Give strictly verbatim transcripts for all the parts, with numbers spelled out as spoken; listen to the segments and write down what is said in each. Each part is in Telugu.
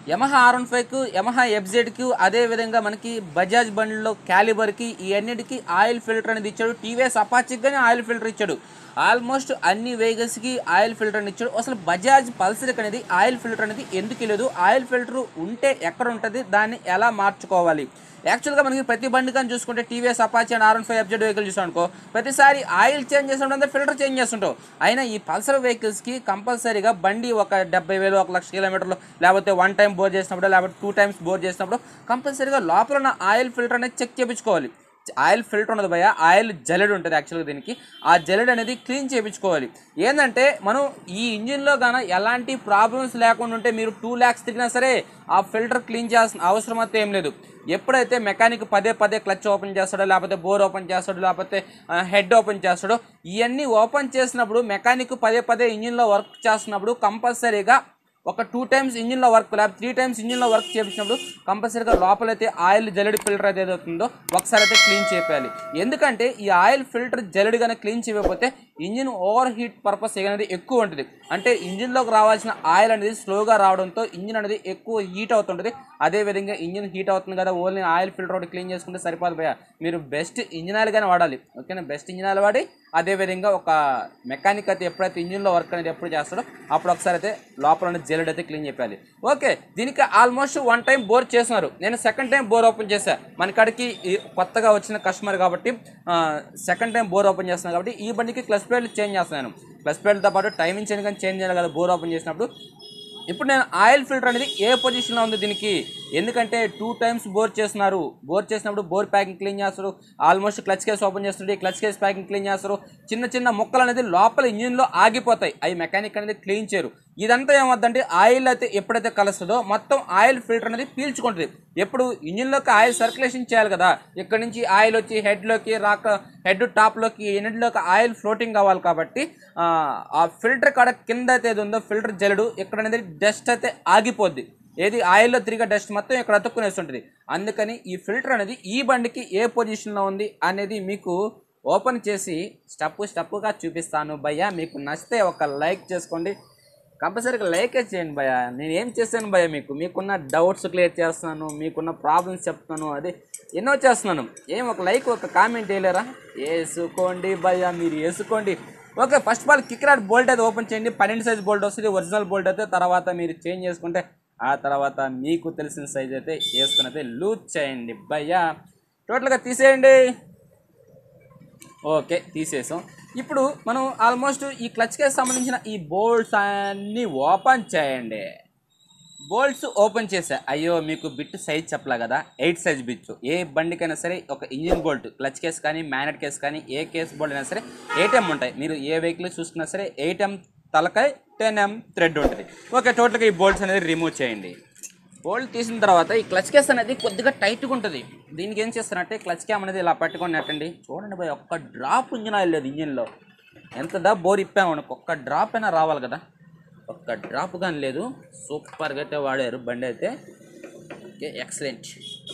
యమహా ఆర్ వన్ ఫైవ్కు యమహా ఎఫ్జెడ్కు అదేవిధంగా మనకి బజాజ్ బండ్లో క్యాలిబర్కి ఈ అన్నిటికీ ఆయిల్ ఫిల్టర్ అనేది ఇచ్చాడు. టీవీఎస్ అపాచీకి కానీ ఆయిల్ ఫిల్టర్ ఇచ్చాడు. ఆల్మోస్ట్ అన్ని వెహికల్స్కి ఆయిల్ ఫిల్టర్ అని ఇచ్చాడు. అసలు బజాజ్ పల్సర్కి అనేది ఆయిల్ ఫిల్టర్ అనేది ఎందుకు లేదు, ఆయిల్ ఫిల్టర్ ఉంటే ఎక్కడ ఉంటుంది, దాన్ని ఎలా మార్చుకోవాలి? యాక్చువల్గా మనకి ప్రతి బండి కానీ చూసుకుంటే TVS Apache and R one five FZ vehicle చూసాం అనుకో, ప్రతిసారి ఆయిల్ చేంజ్ చేసినప్పుడు ఫిల్టర్ చేంజ్ చేస్తుంటావు. అయినా ఈ పల్సర్ వెహికల్స్కి కంపల్సరీగా బండి ఒక డెబ్బై వేలు ఒక లక్ష కిలోమీటర్లు లేకపోతే వన్ టైం బోర్ చేసినప్పుడు లేకపోతే టూ టైమ్స్ బోర్ చేసినప్పుడు కంపల్సరీగా లోపల ఉన్న ఆయిల్ ఫిల్టర్ అనేది చెక్ చేయించుకోవాలి. ఆయిల్ ఫిల్టర్ ఉండదు భయ, ఆయిల్ జల్లెడ్ ఉంటుంది యాక్చువల్గా దీనికి. ఆ జల్లెడ్ అనేది క్లీన్ చేయించుకోవాలి. ఏంటంటే మనం ఈ ఇంజిన్లో గాన ఎలాంటి ప్రాబ్లమ్స్ లేకుండా ఉంటే మీరు టూ ల్యాక్స్ తిరిగినా సరే ఆ ఫిల్టర్ క్లీన్ చేయాల్సిన అవసరం అయితే ఏం లేదు. ఎప్పుడైతే మెకానిక్ పదే పదే క్లచ్ ఓపెన్ చేస్తాడో లేకపోతే బోర్ ఓపెన్ చేస్తాడో లేకపోతే హెడ్ ఓపెన్ చేస్తాడో, ఇవన్నీ ఓపెన్ చేసినప్పుడు మెకానిక్ పదే పదే ఇంజిన్లో వర్క్ చేస్తున్నప్పుడు కంపల్సరీగా ఒక టూ టైమ్స్ ఇంజిన్లో వర్క్ లేకపోతే త్రీ టైమ్స్ ఇంజిన్లో వర్క్ చేయించినప్పుడు కంపల్సరీగా లోపలైతే ఆయిల్ జల్లెడి ఫిల్టర్ అయితే ఏదవుతుందో ఒకసారి అయితే క్లీన్ చేయాలి. ఎందుకంటే ఈ ఆయిల్ ఫిల్టర్ జల్లెడిగానే క్లీన్ చేయకపోతే ఇంజిన్ ఓవర్ హీట్ పర్పస్ అనేది ఎక్కువ ఉంటుంది. అంటే ఇంజిన్లోకి రావాల్సిన ఆయిల్ అనేది స్లోగా రావడంతో ఇంజిన్ అనేది ఎక్కువ హీట్ అవుతుంటుంది. అదేవిధంగా ఇంజిన్ హీట్ అవుతుంది కదా, ఓన్లీ ఆయిల్ ఫిల్టర్ ఒకటి క్లీన్ చేసుకుంటే సరిపోదు భయ. మీరు బెస్ట్ ఇంజిన్ ఆయిల్ కానీ వాడాలి, ఓకేనా? బెస్ట్ ఇంజిన్ ఆయిల్ వాడి అదేవిధంగా ఒక మెకానిక్ అయితే ఎప్పుడైతే ఇంజిన్లో వర్క్ అనేది ఎప్పుడు చేస్తాడో అప్పుడు ఒకసారి అయితే లోపల జల్లెడ్ అయితే క్లీన్ చేయాలి. ఓకే, దీనికి ఆల్మోస్ట్ వన్ టైం బోర్ చేస్తున్నారు. నేను సెకండ్ టైం బోర్ ఓపెన్ చేశాను. మన కాడికి కొత్తగా వచ్చిన కస్టమర్ కాబట్టి సెకండ్ టైం బోర్ ఓపెన్ చేస్తున్నాను కాబట్టి ఈ బండికి క్లచ్ ప్లేట్లు చేంజ్ చేస్తున్నాను. క్లచ్ ప్లేట్లతో పాటు టైమింగ్ చేంజ్ కానీ చేంజ్ చేయాలి కదా బోర్ ఓపెన్ చేసినప్పుడు. ఇప్పుడు నేను ఆయిల్ ఫిల్టర్ అనేది ఏ పొజిషన్లో ఉంది దీనికి, ఎందుకంటే టూ టైమ్స్ బోర్ చేస్తున్నారు. బోర్ చేసినప్పుడు బోర్ ప్యాకింగ్ క్లీన్ చేస్తారు, ఆల్మోస్ట్ క్లచ్ కేస్ ఓపెన్ చేస్తుంటే క్లచ్ కేస్ ప్యాకింగ్ క్లీన్ చేస్తారు. చిన్న చిన్న ముక్కలు అనేది లోపల ఇంజిన్లో ఆగిపోతాయి, అవి మెకానిక్ అనేది క్లీన్ చేయరు. ఇదంతా ఏమవుతుందంటే ఆయిల్ అయితే ఎప్పుడైతే కలుస్తుందో మొత్తం ఆయిల్ ఫిల్టర్ అనేది పీల్చుకుంటుంది. ఎప్పుడు ఇంజిన్లోకి ఆయిల్ సర్క్యులేషన్ చేయాలి కదా, ఇక్కడ నుంచి ఆయిల్ వచ్చి హెడ్లోకి రాక హెడ్ టాప్లోకి ఎన్నిటిలోకి ఆయిల్ ఫ్లోటింగ్ కావాలి కాబట్టి ఆ ఫిల్టర్ కాడ కింద అయితే ఏది ఉందో ఫిల్టర్ జల్లెడు ఇక్కడ అనేది డస్ట్ అయితే ఆగిపోద్ది. ఏది ఆయిల్లో తిరిగే డస్ట్ మొత్తం ఇక్కడ అతుక్కునేస్తుంటుంది. అందుకని ఈ ఫిల్టర్ అనేది ఈ బండికి ఏ పొజిషన్లో ఉంది అనేది మీకు ఓపెన్ చేసి స్టెప్ స్టెప్గా చూపిస్తాను భయ్యా. మీకు నచ్చితే ఒక లైక్ చేసుకోండి, కంపల్సరీగా లైకే చేయండి భయ్యా. నేను ఏం చేస్తాను భయ్యా, మీకు మీకున్న డౌట్స్ క్లియర్ చేస్తున్నాను, మీకున్న ప్రాబ్లమ్స్ చెప్తున్నాను, అదే ఎన్నో చేస్తున్నాను. ఏం ఒక లైక్ ఒక కామెంట్ వేయలేరా? వేసుకోండి భయ్యా, మీరు వేసుకోండి. Okay, first of all kick rod bolt అయితే ఓపెన్ చేయండి. పన్నెండు సైజ్ బోల్ట్ వస్తుంది, ఒరిజినల్ బోల్ట్ అయితే. తర్వాత మీరు చేంజ్ చేసుకుంటే ఆ తర్వాత మీకు తెలిసిన సైజ్ అయితే వేసుకుని అయితే లూజ్ చేయండి భయ్యా. టోటల్గా తీసేయండి. ఓకే, తీసేసాం. ఇప్పుడు మనం ఆల్మోస్ట్ ఈ క్లచ్ కేస్ సంబంధించిన ఈ బోల్ట్స్ అన్నీ ఓపెన్ చేయండి. బోల్ట్స్ ఓపెన్ చేసా. అయ్యో మీకు బిట్ సైజ్ చెప్పలే కదా, ఎయిట్ సైజ్ బిట్స్. ఏ బండికైనా సరే ఒక ఇంజిన్ బోల్ట్ క్లచ్ కేస్ కానీ మ్యాగ్నెట్ కేస్ కానీ ఏ కేస్ బోల్ట్ అయినా సరే ఎయిట్ ఎం ఉంటాయి. మీరు ఏ వెహికల్ చూసుకున్నా సరే ఎయిట్ ఎం తలకాయ టెన్ ఎం థ్రెడ్ ఉంటుంది. ఓకే, టోటల్గా ఈ బోల్ట్స్ అనేది రిమూవ్ చేయండి. బోల్ట్ తీసిన తర్వాత ఈ క్లచ్ కేస్ అనేది కొద్దిగా టైట్గా ఉంటుంది. దీనికి ఏం చేస్తారంటే క్లచ్ క్యామ్ అనేది ఇలా పట్టుకొని నెట్టండి. చూడండి భయ్, ఒక్క డ్రాప్ ఇంజిన్ ఆయిల్ లేదు ఇంజిన్లో. ఎంతదా బోర్ ఇప్పాము, ఒక్క డ్రాప్ అయినా రావాలి కదా, ఒక్క డ్రాప్ కానీ లేదు. సూపర్గా అయితే వాడారు బండి అయితే. Okay, excellent.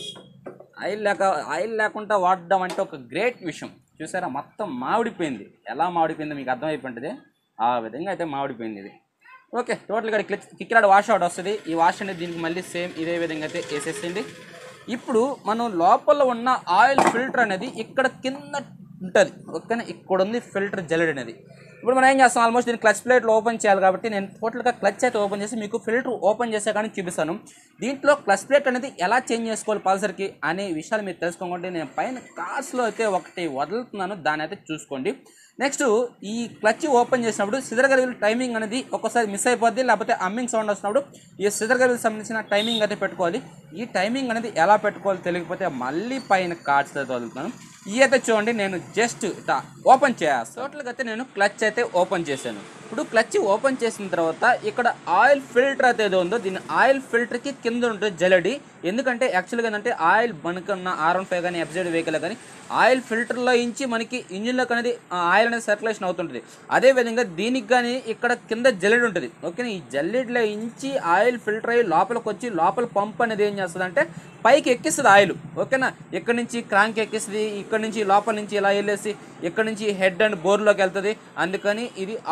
ఆయిల్ లేక ఆయిల్ లేకుండా వాడడం అంటే ఒక గ్రేట్ విషయం. చూసారా, మొత్తం మామిడిపోయింది. ఎలా మామిడిపోయిందో మీకు అర్థమైపోయింది. ఆ విధంగా అయితే మామిడిపోయింది ఇది. ఓకే, టోటల్గా clutch kick rod wash out వస్తుంది. ఈ వాష్ అనేది దీనికి మళ్ళీ సేమ్ ఇదే విధంగా అయితే వేసేసింది. ఇప్పుడు మనం లోపల ఉన్న ఆయిల్ ఫిల్టర్ అనేది ఇక్కడ కింద ఉంటుంది. ఓకేనా, ఇక్కడ ఉంది ఫిల్టర్ జల్లెడ్ అనేది. ఇప్పుడు మనం ఏం చేస్తాం, ఆల్మోస్ట్ దీన్ని క్లచ్ ప్లేట్లు ఓపెన్ చేయాలి కాబట్టి నేను టోటల్గా క్లచ్ అయితే ఓపెన్ చేసి మీకు ఫిల్టర్ ఓపెన్ చేసే కానీ చూపిస్తాను. దీంట్లో క్లచ్ ప్లేట్ అనేది ఎలా చేంజ్ చేసుకోవాలి పల్సర్కి అనే విషయాలు మీరు తెలుసుకోకుండా నేను పైన కార్స్లో అయితే ఒకటి వదులుతున్నాను, దాన్ని అయితే చూసుకోండి. నెక్స్ట్ ఈ క్లచ్ ఓపెన్ చేసినప్పుడు సిజర్ గరివిల్ టైమింగ్ అనేది ఒక్కోసారి మిస్ అయిపోద్ది, లేకపోతే అమ్మింగ్ సౌండ్ వస్తున్నప్పుడు ఈ సిజర్ గరివిల్ సంబంధించిన టైమింగ్ అయితే పెట్టుకోవాలి. ఈ టైమింగ్ అనేది ఎలా పెట్టుకోవాలి తెలియకపోతే మళ్ళీ పైన కార్డ్స్ అయితే వదులుతున్నాను. ఈ అయితే చూడండి, నేను జస్ట్ ఓపెన్ చేస్తాను. టోటల్గా అయితే నేను క్లచ్ అయితే ఓపెన్ చేశాను. ఇప్పుడు క్లచ్ ఓపెన్ చేసిన తర్వాత ఇక్కడ ఆయిల్ ఫిల్టర్ అయితే ఏదో ఉందో దీని ఆయిల్ ఫిల్టర్కి కింద ఉంటుంది జల్లెడి. ఎందుకంటే యాక్చువల్గా ఏంటంటే ఆయిల్ మనకున్న ఆర్ వన్ ఫైవ్ కానీ ఎఫ్జెడ్ వెహికల్ కానీ ఆయిల్ ఫిల్టర్లో ఇంచి మనకి ఇంజిన్లోకి అనేది ఆయిల్ అనేది సర్క్యులేషన్ అవుతుంటుంది. అదేవిధంగా దీనికి కానీ ఇక్కడ కింద జల్లెడ్ ఉంటుంది. ఓకేనా, ఈ జల్లెడ్లో ఇంచి ఆయిల్ ఫిల్టర్ అయ్యి లోపలికి వచ్చి లోపల పంప్ అనేది ఏం చేస్తుంది అంటే పైకి ఎక్కిస్తుంది ఆయిల్. ఓకేనా, ఇక్కడ నుంచి క్రాంక్ ఎక్కిస్తుంది, ఇక్కడ నుంచి లోపల నుంచి ఇలా వెళ్ళేసి ఇక్కడ నుంచి హెడ్ అండ్ బోర్లోకి వెళ్తుంది. అందుకని ఇది ఆయిల్ ఫిల్టర్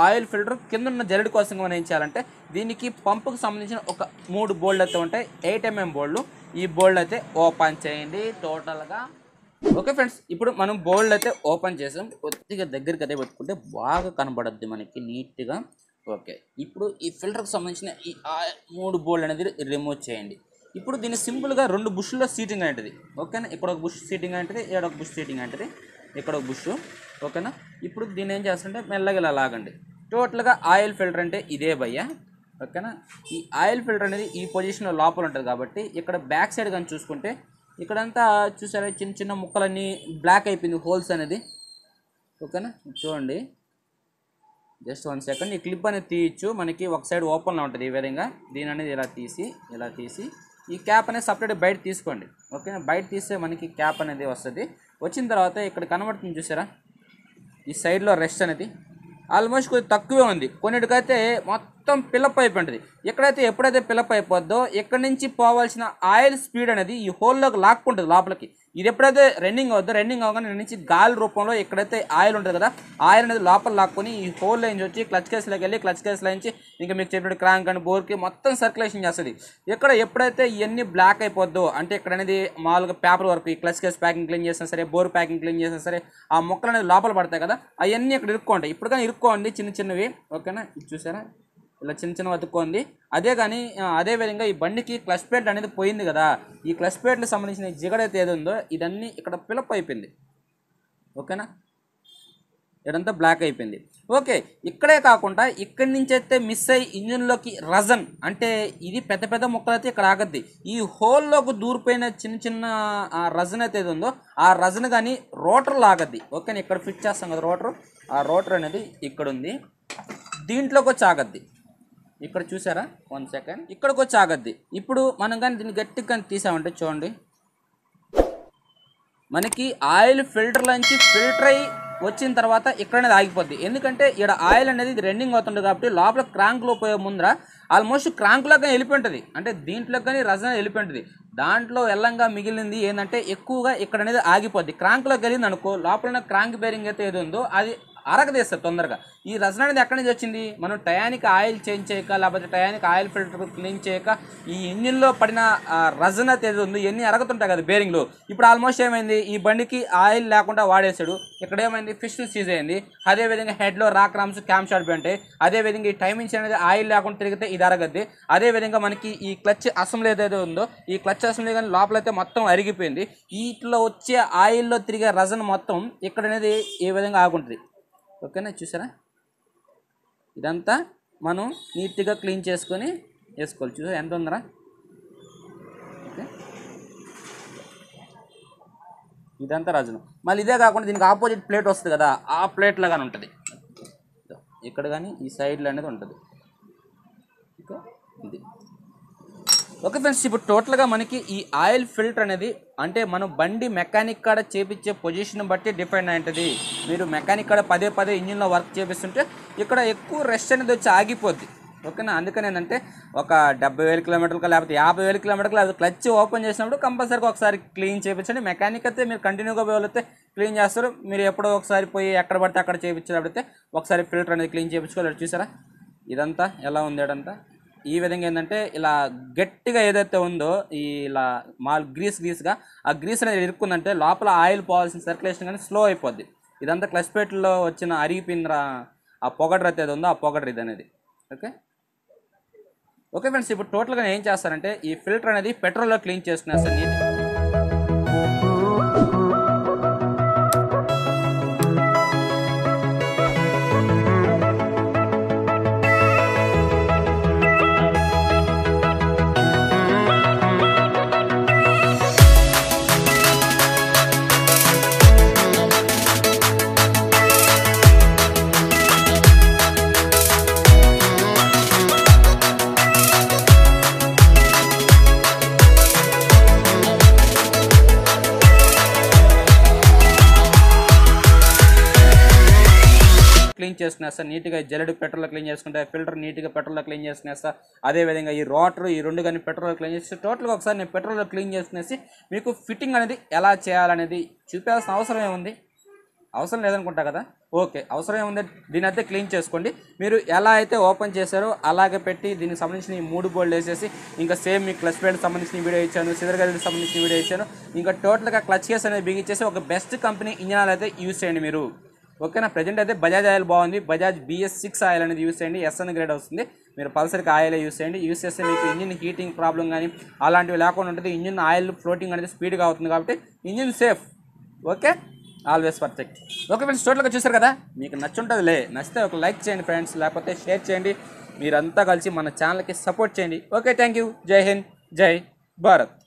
ఫిల్టర్ కింద ఉన్న జల్లెడ కోసం మనం ఏం చేయాలంటే దీనికి పంపుకు సంబంధించిన ఒక మూడు బోల్డ్ అయితే ఉంటాయి, ఎయిట్ ఎంఎం బోల్డ్లు. ఈ బోల్డ్ అయితే ఓపెన్ చేయండి టోటల్గా. ఓకే ఫ్రెండ్స్, ఇప్పుడు మనం బోల్డ్ అయితే ఓపెన్ చేసాం. కొద్దిగా దగ్గరికి అదే పెట్టుకుంటే బాగా కనబడద్ది మనకి నీట్గా. ఓకే, ఇప్పుడు ఈ ఫిల్టర్కి సంబంధించిన ఈ మూడు బోల్డ్ అనేది రిమూవ్ చేయండి. ఇప్పుడు దీన్ని సింపుల్గా రెండు బుష్లో సీటింగ్ అనేది, ఓకేనా. ఇక్కడ ఒక బుష్ సీటింగ్ అంటే ఇక్కడ ఒక బుష్ సీటింగ్ అంటే ఇక్కడ ఒక బుష్, ఓకేనా. ఇప్పుడు దీన్ని ఏం చేస్తుంటే మెల్లగా ఇలా లాగండి. టోటల్గా ఆయిల్ ఫిల్టర్ అంటే ఇదే భయ్య, ఓకేనా. ఈ ఆయిల్ ఫిల్టర్ అనేది ఈ పొజిషన్లో లోపల ఉంటుంది కాబట్టి ఇక్కడ బ్యాక్ సైడ్ కానీ చూసుకుంటే ఇక్కడంతా చూసారా చిన్న చిన్న ముక్కలన్నీ బ్లాక్ అయిపోయింది, హోల్స్ అనేది, ఓకేనా. చూడండి, జస్ట్ వన్ సెకండ్. ఈ క్లిప్ అనేది తీయచ్చు, మనకి ఒక సైడ్ ఓపెన్లో ఉంటుంది ఈ విధంగా. దీని అనేది ఇలా తీసి ఇలా తీసి ఈ క్యాప్ అనేది సపరేట్ బయట తీసుకోండి, ఓకేనా. బయట తీస్తే మనకి క్యాప్ అనేది వస్తుంది. వచ్చిన తర్వాత ఇక్కడ కనబడుతుంది చూసారా ఈ సైడ్లో రెస్ట్ అనేది ఆల్మోస్ట్ కొద్దిగా తక్కువే ఉంది. కొన్నిటికైతే మొత్తం పిలప్ అయిపోయింది. ఎక్కడైతే ఎప్పుడైతే పిలప్ అయిపోద్దో ఇక్కడ నుంచి పోవాల్సిన ఆయిల్ స్పీడ్ అనేది ఈ హోల్లోకి లాక్కుంటుంది లోపలికి. ఇది ఎప్పుడైతే రన్నింగ్ అవుద్దో రన్నింగ్ అవగానే నుంచి గాలి రూపంలో ఎక్కడైతే ఆయిల్ ఉంటుంది కదా ఆయిల్ అనేది లోపల లాక్కొని ఈ హోల్ నుంచి వచ్చి క్లచ్ కేసులోకి వెళ్ళి క్లచ్ కేసులో నుంచి ఇంకా మీకు చెప్పినట్టు క్రాంక్ అండ్ బోర్కి మొత్తం సర్క్యులేషన్ చేస్తుంది. ఇక్కడ ఎప్పుడైతే ఇవన్నీ బ్లాక్ అయిపోద్దో అంటే ఇక్కడ అనేది మామూలుగా పేపర్ వర్క్ ఈ క్లచ్ కేసు ప్యాకింగ్ క్లీన్ చేసినా సరే బోర్ ప్యాకింగ్ క్లీన్ చేసినా సరే ఆ మొక్కలు అనేది లోపల పడతాయి కదా అవన్నీ ఇక్కడ ఇరుక్కోండి. ఇప్పుడు కానీ ఇరుక్కోండి చిన్న చిన్నవి, ఓకేనా. ఇది చూసారా ఇలా చిన్న చిన్న వతుక్కోండి. అదే కానీ అదేవిధంగా ఈ బండికి క్లచ్ ప్లేట్ అనేది పోయింది కదా, ఈ క్లచ్ ప్లేట్లకు సంబంధించిన జిగడైతే ఏది ఉందో ఇదన్నీ ఇక్కడ పిలప్ అయిపోయింది, ఓకేనా. ఇదంతా బ్లాక్ అయిపోయింది. ఓకే, ఇక్కడే కాకుండా ఇక్కడి నుంచి అయితే మిస్ అయ్యి ఇంజిన్లోకి రజన్ అంటే ఇది పెద్ద పెద్ద ముక్కలు అయితే ఇక్కడ ఆగద్ది. ఈ హోల్లోకి దూరిపోయిన చిన్న చిన్న రజన్ అయితే ఏది ఉందో ఆ రజన్ కానీ రోటర్ లాగద్ది, ఓకేనా. ఇక్కడ ఫిట్ చేస్తాం కదా రోటర్, ఆ రోటర్ అనేది ఇక్కడ ఉంది. దీంట్లోకి వచ్చి ఆగద్ది, ఇక్కడ చూసారా వన్ సెకండ్ ఇక్కడికి వచ్చి ఆగద్ది. ఇప్పుడు మనం కానీ దీన్ని గట్టిగా కానీ తీసామంటే చూడండి మనకి ఆయిల్ ఫిల్టర్ నుంచి ఫిల్టర్ అయ్యి వచ్చిన తర్వాత ఇక్కడ అనేది ఆగిపోద్ది. ఎందుకంటే ఇక్కడ ఆయిల్ అనేది ఇది రన్నింగ్ అవుతుంది కాబట్టి లోపల క్రాంక్లో పోయే ముందర ఆల్మోస్ట్ క్రాంక్లో కానీ వెళ్ళిపోయింటుంది, అంటే దీంట్లో కానీ రజన వెళ్ళిపోయింటుంది. దాంట్లో ఎల్లంగా మిగిలింది ఏంటంటే ఎక్కువగా ఇక్కడ అనేది ఆగిపోద్ది. క్రాంక్లోకి వెళ్ళింది అనుకో లోపల క్రాంక్ బేరింగ్ అయితే ఏది ఉందో అది అరగదీస్తుంది తొందరగా. ఈ రజన అనేది ఎక్కడి నుంచి వచ్చింది, మనం టయానికి ఆయిల్ చేంజ్ చేయక లేకపోతే టయానికి ఆయిల్ ఫిల్టర్ క్లీన్ చేయక ఈ ఇంజిన్లో పడిన రజన ఏది ఉందో ఇవన్నీ అరగతుంటాయి కదా బేరింగ్లు. ఇప్పుడు ఆల్మోస్ట్ ఏమైంది ఈ బండికి ఆయిల్ లేకుండా వాడేసాడు, ఇక్కడ ఏమైంది ఫిస్టల్ సీజ్ అయింది. అదేవిధంగా హెడ్లో రాక్ రామ్స్ క్యామ్ షాట్ ఉంటాయి. అదేవిధంగా ఈ టైమింగ్స్ అనేది ఆయిల్ లేకుండా తిరిగితే ఇది అరగద్ది. అదేవిధంగా మనకి ఈ క్లచ్ అసెంబ్లీ ఏదైతే ఉందో ఈ క్లచ్ అసెంబ్లీ కానీ లోపలైతే మొత్తం అరిగిపోయింది. వీటిలో వచ్చే ఆయిల్లో తిరిగే రజన మొత్తం ఇక్కడ అనేది ఏ విధంగా ఆగుంటుంది, ఓకేనా. చూసారా ఇదంతా మనం నీట్గా క్లీన్ చేసుకొని వేసుకోవాలి. చూసారా ఎంత ఉందరా, ఓకే. ఇదంతా రజను. మళ్ళీ ఇదే కాకుండా దీనికి ఆపోజిట్ ప్లేట్ వస్తుంది కదా ఆ ప్లేట్లో కానీ ఉంటుంది ఇక్కడ కానీ ఈ సైడ్లో అనేది ఉంటుంది, ఓకే. ఇది ఓకే ఫ్రెండ్స్, ఇప్పుడు టోటల్గా మనకి ఈ ఆయిల్ ఫిల్టర్ అనేది అంటే మనం బండి మెకానిక్ కాడ చేపించే పొజిషన్ బట్టి డిపెండ్ అయి ఉంటుంది. మీరు మెకానిక్ కాడ పదే పదే ఇంజిన్లో వర్క్ చేపిస్తుంటే ఇక్కడ ఎక్కువ రెస్ట్ అనేది వచ్చి ఆగిపోద్ది, ఓకేనా. అందుకని ఏంటంటే ఒక డెబ్బై వేల కిలోమీటర్లకు లేకపోతే యాభై వేల కిలోమీటర్లు లేకపోతే క్లచ్ ఓపెన్ చేసినప్పుడు కంపల్సరీగా ఒకసారి క్లీన్ చేయించండి. మెకానిక్ అయితే మీరు కంటిన్యూగా పోతే క్లీన్ చేస్తారు. మీరు ఎప్పుడో ఒకసారి పోయి ఎక్కడ పడితే అక్కడ చేయించేటప్పుడైతే ఒకసారి ఫిల్టర్ అనేది క్లీన్ చేయించుకోవాలి. చూసారా ఇదంతా ఎలా ఉంది అదంతా ఈ విధంగా ఏంటంటే ఇలా గట్టిగా ఏదైతే ఉందో ఈ ఇలా మాల్ గ్రీస్ గ్రీస్గా ఆ గ్రీస్ అనేది ఇరుక్కుందంటే లోపల ఆయిల్ పోవాల్సిన సర్క్యులేషన్ కానీ స్లో అయిపోద్ది. ఇదంతా క్లచ్ ప్లేట్లో వచ్చిన అరిగిపోయిన ఆ పొగడ్ర అయితే ఉందో ఆ పొగడ్ర ఇది అనేది, ఓకే. ఓకే ఫ్రెండ్స్, ఇప్పుడు టోటల్గా ఏం చేస్తారంటే ఈ ఫిల్టర్ అనేది పెట్రోల్లో క్లీన్ చేసుకునేస్తారు నీట్. క్లీన్ చేసుకునేస్తా నీట్గా జల్లెడు పెట్రోల్ క్లీన్ చేసుకుంటే ఫిల్టర్ నీట్గా పెట్రోల్లో క్లీన్ చేసుకునేస్తా. అదేవిధంగా ఈ రోటర్ ఈ రెండు కానీ పెట్రోల్ క్లీన్ చేసి టోటల్గా ఒకసారి నేను పెట్రోల్లో క్లీన్ చేసుకునేసి మీకు ఫిట్టింగ్ అనేది ఎలా చేయాలనేది చూపించాల్సిన అవసరం ఏముంది, అవసరం లేదనుకుంటా కదా. ఓకే, అవసరం ఏముంది, దీని అయితే క్లీన్ చేసుకోండి. మీరు ఎలా అయితే ఓపెన్ చేశారో అలాగే పెట్టి దీనికి సంబంధించిన ఈ మూడు బోల్డ్ వేసేసి, ఇంకా సేమ్ మీ క్లచ్ ప్లేట్ సంబంధించిన వీడియో ఇచ్చాను, సిజర్ గైడ్కి సంబంధించిన వీడియో ఇచ్చాను. ఇంకా టోటల్గా క్లచ్ కేస్ అనేది బిగించేసి ఒక బెస్ట్ కంపెనీ ఇంజన్ అయితే యూస్ చేయండి మీరు. ఓకేనా. ప్రజెంట్ అయితే బజాజ్ ఆయిల్ బాగుంది, బజాజ్ బిఎస్ సిక్స్ ఆయిల్ అనేది యూస్ చేయండి, ఎస్ఎన్ గ్రేడ్ వస్తుంది. మీరు పల్సర్కి ఆయిల్ యూస్ చేయండి. యూస్ చేస్తే మీకు ఇంజిన్ హీటింగ్ ప్రాబ్లం కానీ అలాంటివి లేకుండా ఉంటుంది. ఇంజిన్ ఆయిల్ ఫ్లోటింగ్ అనేది స్పీడ్గా అవుతుంది కాబట్టి engine safe. Okay, always perfect. Okay friends, టోటల్గా చూసారు కదా, మీకు నచ్చుంటుందిలే. నచ్చితే ఒక లైక్ చేయండి ఫ్రెండ్స్, లేకపోతే షేర్ చేయండి. మీరంతా కలిసి మన ఛానల్కి సపోర్ట్ చేయండి. Okay, thank you. Jai Hind, జై భారత్.